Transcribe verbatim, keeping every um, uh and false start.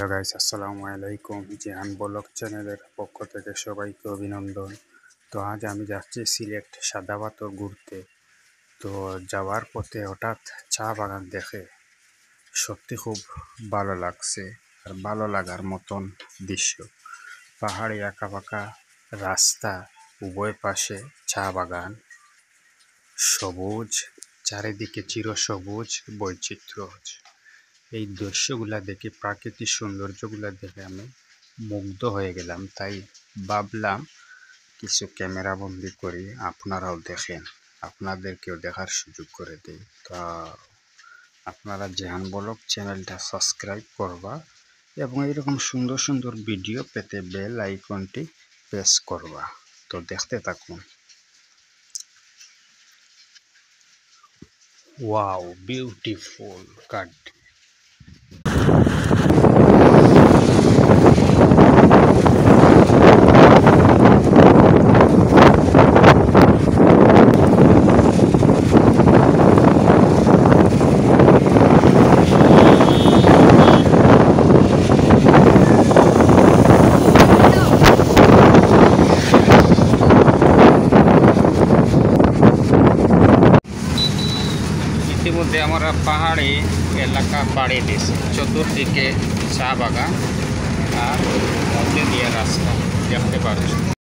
Hello guys, আসসালামু আলাইকুম। Jihan blog চ্যানেলের পক্ষ থেকে সবাইকে অভিনন্দন। তো আজ আমি যাচ্ছি সিলেট সাদা পাথর ঘুরতে। তো যাওয়ার পথে হঠাৎ চা বাগান দেখে সত্যি খুব ভালো লাগছে, আর ভালো লাগার মতন দৃশ্য। পাহাড়ি আঁকা বাঁকা রাস্তা, উভয় পাশে চা বাগান, সবুজ চারিদিকে চিরসবুজ বৈচিত্র্য। এই দৃশ্যগুলা দেখে, প্রাকৃতিক সৌন্দর্যগুলা দেখে আমি মুগ্ধ হয়ে গেলাম। তাই ভাবলাম কিছু ক্যামেরা বন্দি করি, আপনারাও দেখেন, আপনাদেরকেও দেখার সুযোগ করে দিই। তা আপনারা জিহান ব্লগ চ্যানেলটা সাবস্ক্রাইব করবা এবং এরকম সুন্দর সুন্দর ভিডিও পেতে বেল আইকনটি প্রেস করবা। তো দেখতে থাকুন। Wow, beautiful cut. ইতিমধ্যে আমরা পাহাড়ি এলাকা পাড়ি দিয়েছি, চতুর্দিকে চা বাগান আর মধ্যে দিয়ে রাস্তা দেখতে পাচ্ছি।